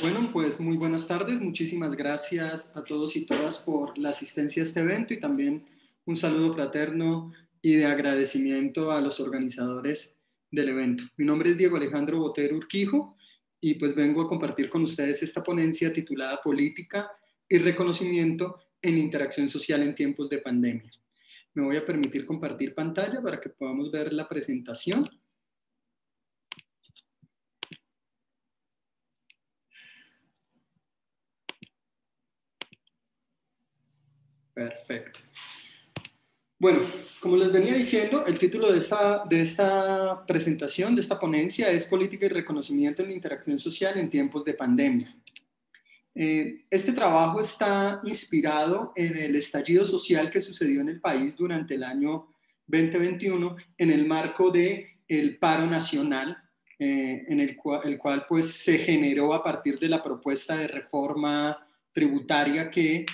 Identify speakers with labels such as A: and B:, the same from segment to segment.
A: Bueno, pues muy buenas tardes. Muchísimas gracias a todos y todas por la asistencia a este evento y también un saludo fraterno y de agradecimiento a los organizadores del evento. Mi nombre es Diego Alejandro Botero Urquijo y pues vengo a compartir con ustedes esta ponencia titulada Política y Reconocimiento en Interacción Social en Tiempos de Pandemia. Me voy a permitir compartir pantalla para que podamos ver la presentación. Perfecto. Bueno, como les venía diciendo, el título de esta presentación, de esta ponencia, es Política y Reconocimiento en la Interacción Social en Tiempos de Pandemia. Este trabajo está inspirado en el estallido social que sucedió en el país durante el año 2021 en el marco del paro nacional, en el cual pues, se generó a partir de la propuesta de reforma tributaria que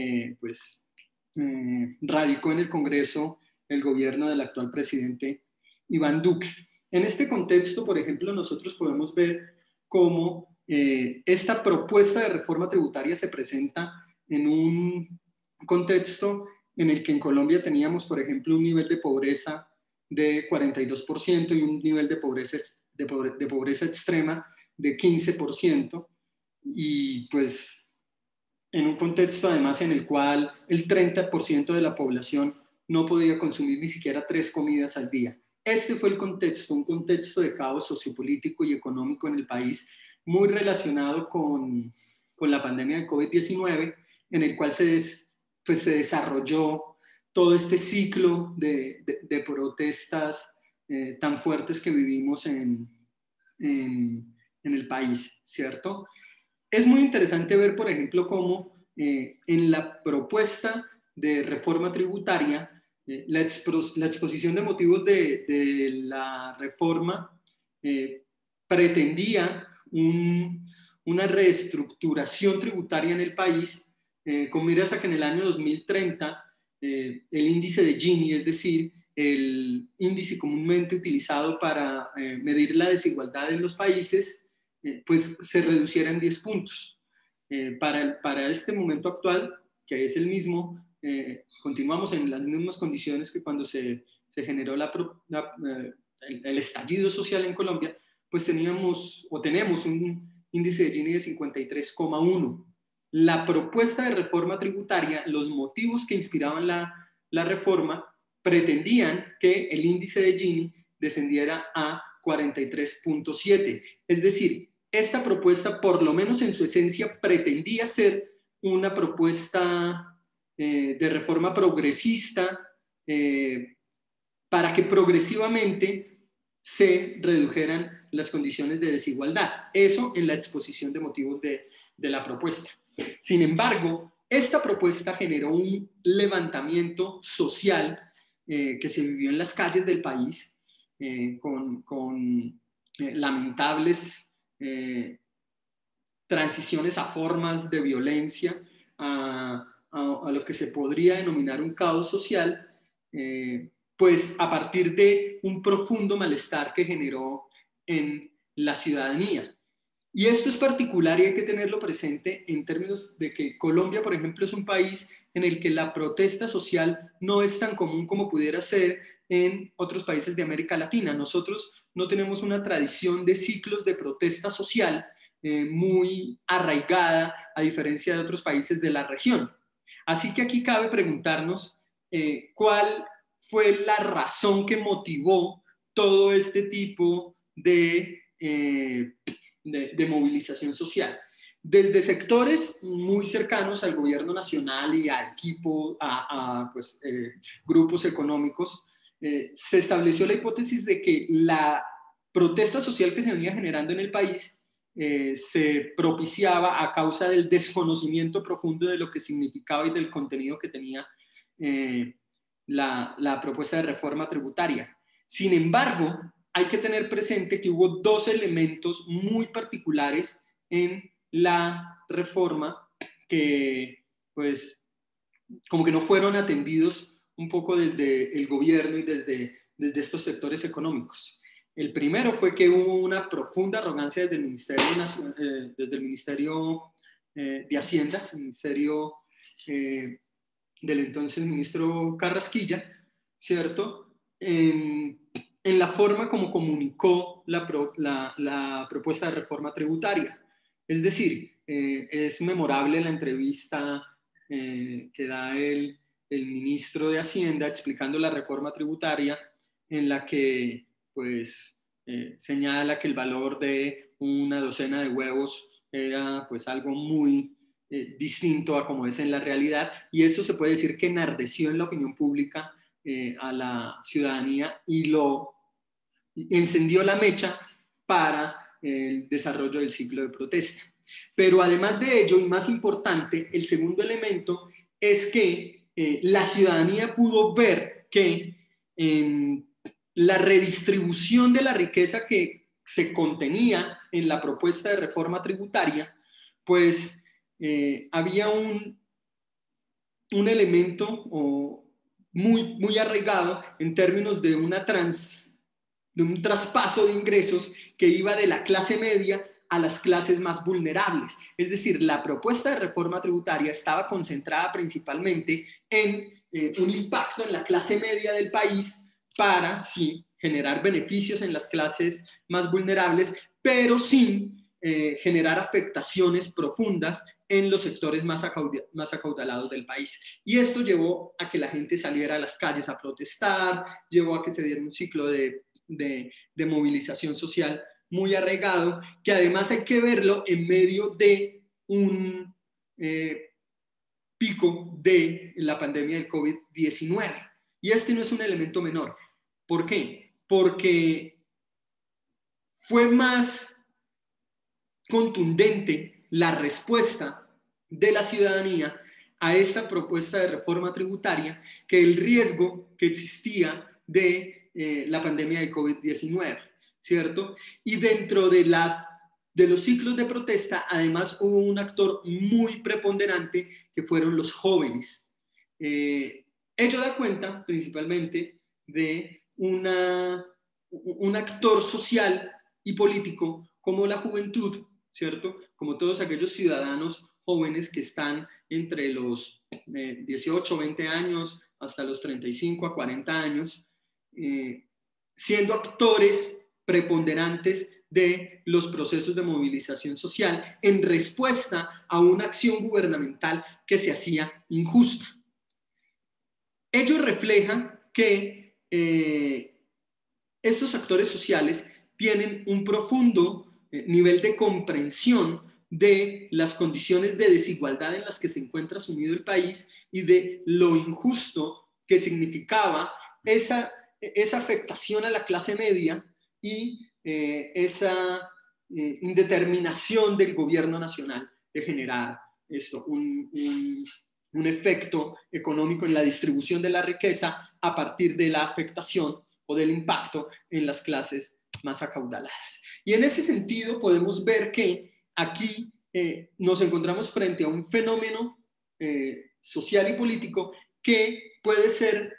A: radicó en el Congreso el gobierno del actual presidente Iván Duque. En este contexto, por ejemplo, nosotros podemos ver cómo esta propuesta de reforma tributaria se presenta en un contexto en el que en Colombia teníamos, por ejemplo, un nivel de pobreza de 42% y un nivel de pobreza extrema de 15%, y pues en un contexto además en el cual el 30% de la población no podía consumir ni siquiera 3 comidas al día. Este fue el contexto, un contexto de caos sociopolítico y económico en el país, muy relacionado con la pandemia de COVID-19, en el cual se desarrolló todo este ciclo de protestas tan fuertes que vivimos en el país, ¿cierto? Es muy interesante ver, por ejemplo, cómo en la propuesta de reforma tributaria, la exposición de motivos de la reforma pretendía una reestructuración tributaria en el país con miras a que en el año 2030 el índice de Gini, es decir, el índice comúnmente utilizado para medir la desigualdad en los países, pues se reduciera en 10 puntos. Para este momento actual, que es el mismo, continuamos en las mismas condiciones que cuando se generó el estallido social en Colombia, pues tenemos un índice de Gini de 53,1. La propuesta de reforma tributaria, los motivos que inspiraban la reforma, pretendían que el índice de Gini descendiera a 43,7. Es decir, esta propuesta, por lo menos en su esencia, pretendía ser una propuesta de reforma progresista para que progresivamente se redujeran las condiciones de desigualdad. Eso en la exposición de motivos de la propuesta. Sin embargo, esta propuesta generó un levantamiento social que se vivió en las calles del país con lamentables transiciones a formas de violencia, a lo que se podría denominar un caos social, pues a partir de un profundo malestar que generó en la ciudadanía. Y esto es particular y hay que tenerlo presente en términos de que Colombia, por ejemplo, es un país en el que la protesta social no es tan común como pudiera ser en otros países de América Latina. Nosotros no tenemos una tradición de ciclos de protesta social muy arraigada, a diferencia de otros países de la región. Así que aquí cabe preguntarnos cuál fue la razón que motivó todo este tipo de movilización social. Desde sectores muy cercanos al gobierno nacional y a equipos, grupos económicos, se estableció la hipótesis de que la protesta social que se venía generando en el país se propiciaba a causa del desconocimiento profundo de lo que significaba y del contenido que tenía la propuesta de reforma tributaria. Sin embargo, hay que tener presente que hubo dos elementos muy particulares en la reforma que, pues, como que no fueron atendidos un poco desde el gobierno y desde estos sectores económicos. El primero fue que hubo una profunda arrogancia desde el Ministerio de Hacienda, el Ministerio del entonces ministro Carrasquilla, ¿cierto? En la forma como comunicó la propuesta de reforma tributaria. Es decir, es memorable la entrevista que da el ministro de Hacienda explicando la reforma tributaria, en la que pues señala que el valor de una docena de huevos era pues algo muy distinto a como es en la realidad, y eso se puede decir que enardeció en la opinión pública a la ciudadanía y lo encendió la mecha para el desarrollo del ciclo de protesta. Pero además de ello, y más importante, el segundo elemento es que la ciudadanía pudo ver que la redistribución de la riqueza que se contenía en la propuesta de reforma tributaria, pues había un elemento muy arraigado en términos de un traspaso de ingresos que iba de la clase media a las clases más vulnerables. Es decir, la propuesta de reforma tributaria estaba concentrada principalmente en un impacto en la clase media del país para, sí, generar beneficios en las clases más vulnerables, pero sin generar afectaciones profundas en los sectores más acaudalados del país. Y esto llevó a que la gente saliera a las calles a protestar, llevó a que se diera un ciclo de movilización social muy arraigado, que además hay que verlo en medio de un pico de la pandemia del COVID-19. Y este no es un elemento menor. ¿Por qué? Porque fue más contundente la respuesta de la ciudadanía a esta propuesta de reforma tributaria que el riesgo que existía de la pandemia de COVID-19, ¿cierto? Y dentro de los ciclos de protesta, además hubo un actor muy preponderante que fueron los jóvenes. Ello da cuenta principalmente de un actor social y político como la juventud, ¿cierto? Como todos aquellos ciudadanos jóvenes que están entre los 18, 20 años hasta los 35 a 40 años, siendo actores preponderantes de los procesos de movilización social en respuesta a una acción gubernamental que se hacía injusta. Ello refleja que estos actores sociales tienen un profundo nivel de comprensión de las condiciones de desigualdad en las que se encuentra sumido el país y de lo injusto que significaba esa afectación a la clase media y esa indeterminación del gobierno nacional de generar esto, un efecto económico en la distribución de la riqueza a partir de la afectación o del impacto en las clases más acaudaladas. Y en ese sentido podemos ver que aquí nos encontramos frente a un fenómeno social y político que puede ser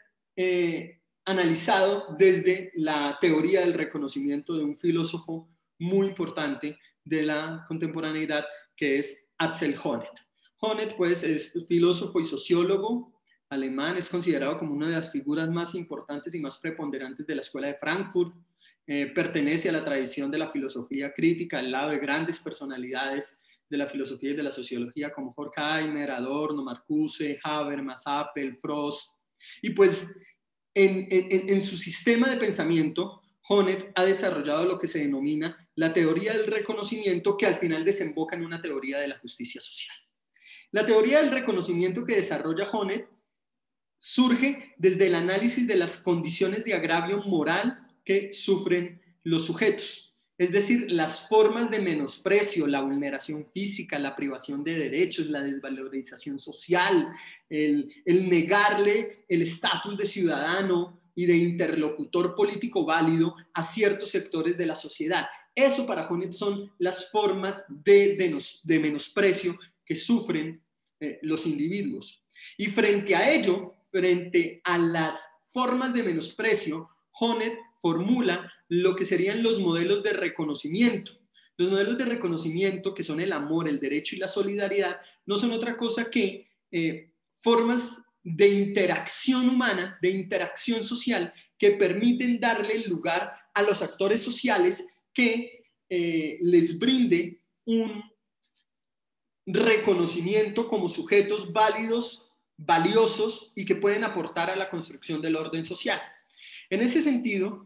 A: analizado desde la teoría del reconocimiento de un filósofo muy importante de la contemporaneidad, que es Axel Honneth. Honneth, pues, es filósofo y sociólogo alemán, es considerado como una de las figuras más importantes y más preponderantes de la Escuela de Frankfurt. Pertenece a la tradición de la filosofía crítica, al lado de grandes personalidades de la filosofía y de la sociología como Horkheimer, Adorno, Marcuse, Habermas, Appel, Frost. Y pues en su sistema de pensamiento, Honneth ha desarrollado lo que se denomina la teoría del reconocimiento, que al final desemboca en una teoría de la justicia social. La teoría del reconocimiento que desarrolla Honneth surge desde el análisis de las condiciones de agravio moral que sufren los sujetos, es decir, las formas de menosprecio, la vulneración física, la privación de derechos, la desvalorización social, el negarle el estatus de ciudadano y de interlocutor político válido a ciertos sectores de la sociedad. Eso para Honneth son las formas de menosprecio que sufren los individuos. Y frente a ello, frente a las formas de menosprecio, Honneth formula lo que serían los modelos de reconocimiento. Los modelos de reconocimiento, que son el amor, el derecho y la solidaridad, no son otra cosa que formas de interacción humana, de interacción social, que permiten darle lugar a los actores sociales que les brinde un reconocimiento como sujetos válidos, valiosos y que pueden aportar a la construcción del orden social. En ese sentido,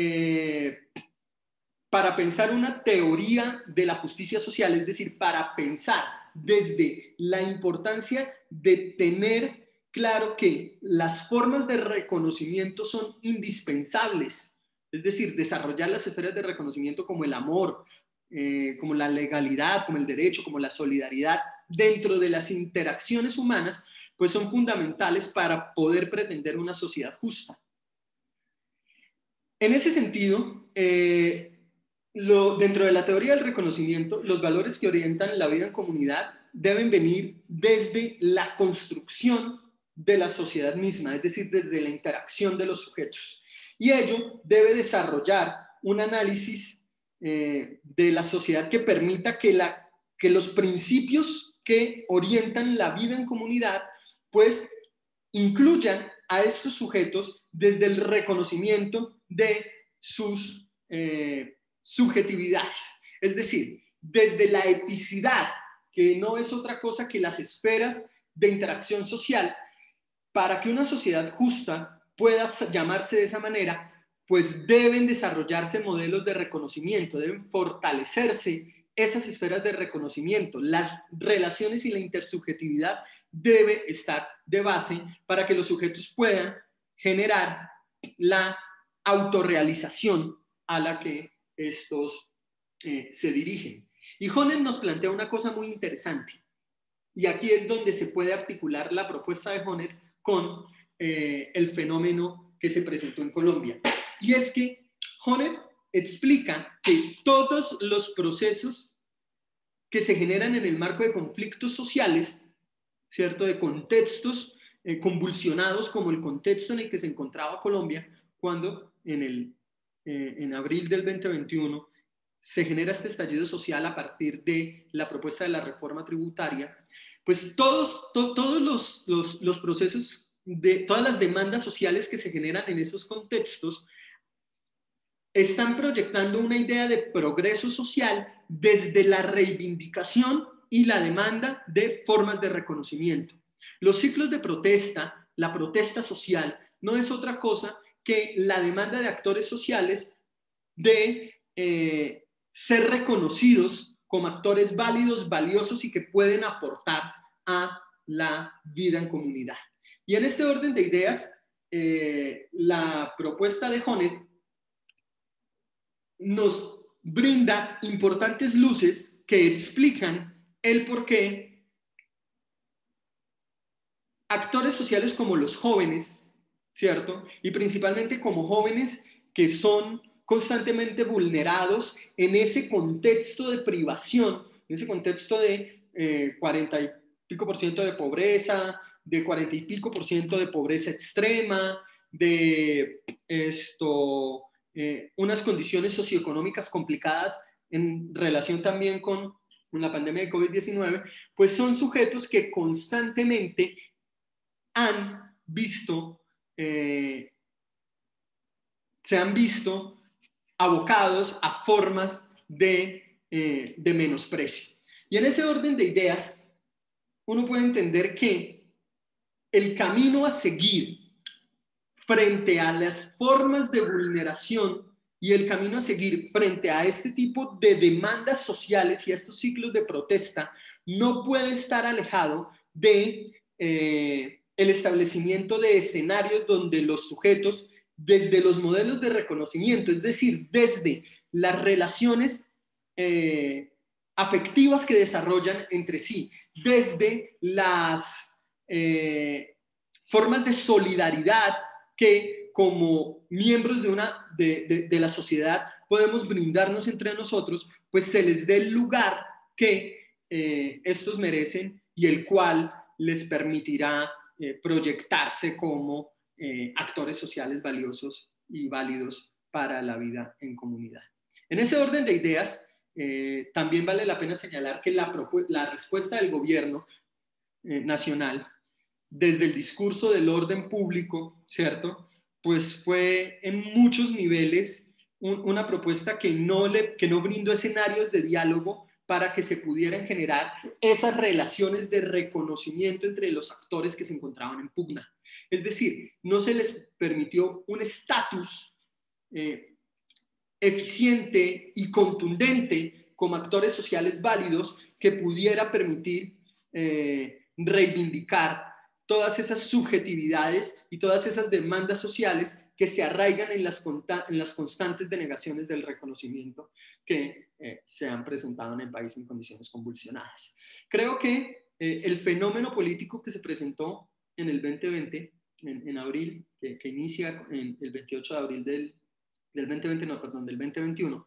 A: para pensar una teoría de la justicia social, es decir, para pensar desde la importancia de tener claro que las formas de reconocimiento son indispensables, es decir, desarrollar las esferas de reconocimiento como el amor, como la legalidad, como el derecho, como la solidaridad, dentro de las interacciones humanas, pues son fundamentales para poder pretender una sociedad justa. En ese sentido, dentro de la teoría del reconocimiento, los valores que orientan la vida en comunidad deben venir desde la construcción de la sociedad misma, es decir, desde la interacción de los sujetos. Y ello debe desarrollar un análisis de la sociedad que permita que los principios que orientan la vida en comunidad, pues, incluyan a estos sujetos desde el reconocimiento de sus subjetividades. Es decir, desde la eticidad, que no es otra cosa que las esferas de interacción social. Para que una sociedad justa pueda llamarse de esa manera, pues deben desarrollarse modelos de reconocimiento, deben fortalecerse esas esferas de reconocimiento. Las relaciones y la intersubjetividad debe estar de base para que los sujetos puedan generar la autorrealización a la que estos se dirigen. Y Honneth nos plantea una cosa muy interesante, y aquí es donde se puede articular la propuesta de Honneth con el fenómeno que se presentó en Colombia. Y es que Honneth explica que todos los procesos que se generan en el marco de conflictos sociales, ¿cierto?, de contextos convulsionados como el contexto en el que se encontraba Colombia cuando en abril del 2021 se genera este estallido social a partir de la propuesta de la reforma tributaria, pues todos los procesos, todas las demandas sociales que se generan en esos contextos están proyectando una idea de progreso social desde la reivindicación y la demanda de formas de reconocimiento. Los ciclos de protesta, la protesta social, no es otra cosa que la demanda de actores sociales de ser reconocidos como actores válidos, valiosos y que pueden aportar a la vida en comunidad. Y en este orden de ideas, la propuesta de Honneth nos brinda importantes luces que explican el por qué actores sociales como los jóvenes, ¿cierto? Y principalmente como jóvenes que son constantemente vulnerados en ese contexto de privación, en ese contexto de 40 y pico por ciento de pobreza, de 40 y pico por ciento de pobreza extrema, de unas condiciones socioeconómicas complicadas en relación también con la pandemia de COVID-19, pues son sujetos que constantemente han visto, se han visto abocados a formas de menosprecio. Y en ese orden de ideas, uno puede entender que el camino a seguir frente a las formas de vulneración y el camino a seguir frente a este tipo de demandas sociales y a estos ciclos de protesta no puede estar alejado de el establecimiento de escenarios donde los sujetos, desde los modelos de reconocimiento, es decir, desde las relaciones afectivas que desarrollan entre sí, desde las formas de solidaridad que como miembros de la sociedad podemos brindarnos entre nosotros, pues se les dé el lugar que estos merecen y el cual les permitirá proyectarse como actores sociales valiosos y válidos para la vida en comunidad. En ese orden de ideas, también vale la pena señalar que la respuesta del gobierno nacional, desde el discurso del orden público, ¿cierto? Pues fue en muchos niveles una propuesta que no brindó escenarios de diálogo para que se pudieran generar esas relaciones de reconocimiento entre los actores que se encontraban en pugna. Es decir, no se les permitió un estatus eficiente y contundente como actores sociales válidos que pudiera permitir reivindicar todas esas subjetividades y todas esas demandas sociales que se arraigan en las constantes denegaciones del reconocimiento que se han presentado en el país en condiciones convulsionadas. Creo que el fenómeno político que se presentó en el 2020, en abril, que inicia en el 28 de abril del 2020, no, perdón, del 2021,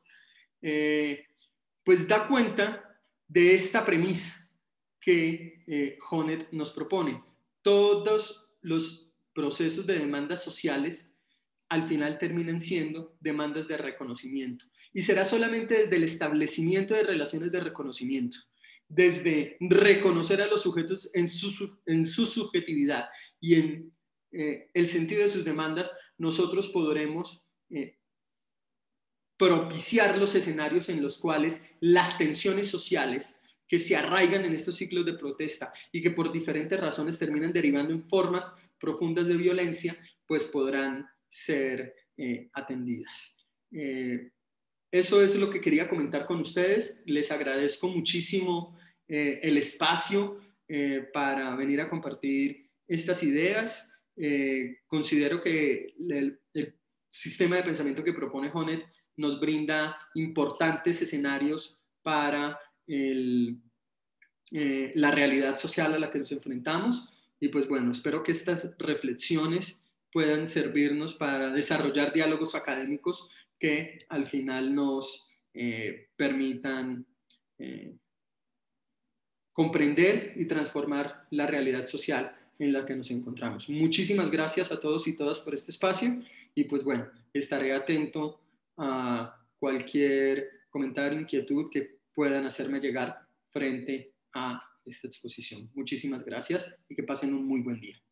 A: pues da cuenta de esta premisa que Honneth nos propone. Todos los procesos de demandas sociales al final terminan siendo demandas de reconocimiento. Y será solamente desde el establecimiento de relaciones de reconocimiento, desde reconocer a los sujetos en su subjetividad y en el sentido de sus demandas, nosotros podremos propiciar los escenarios en los cuales las tensiones sociales que se arraigan en estos ciclos de protesta y que por diferentes razones terminan derivando en formas profundas de violencia, pues podrán ser atendidas. Eso es lo que quería comentar con ustedes. Les agradezco muchísimo el espacio para venir a compartir estas ideas. Considero que el sistema de pensamiento que propone Honneth nos brinda importantes escenarios para la realidad social a la que nos enfrentamos. Y pues bueno, espero que estas reflexiones puedan servirnos para desarrollar diálogos académicos que al final nos permitan comprender y transformar la realidad social en la que nos encontramos. Muchísimas gracias a todos y todas por este espacio y pues bueno, estaré atento a cualquier comentario, inquietud que puedan hacerme llegar frente a esta exposición. Muchísimas gracias y que pasen un muy buen día.